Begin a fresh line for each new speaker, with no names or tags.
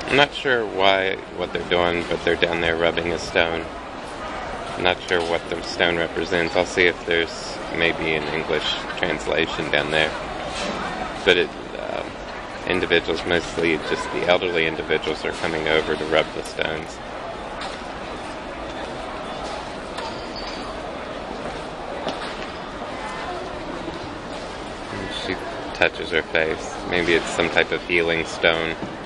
I'm not sure what they're doing, but they're down there rubbing a stone. I'm not sure what the stone represents. I'll see if there's maybe an English translation down there. But individuals, mostly just the elderly individuals, are coming over to rub the stones. And she touches her face. Maybe it's some type of healing stone.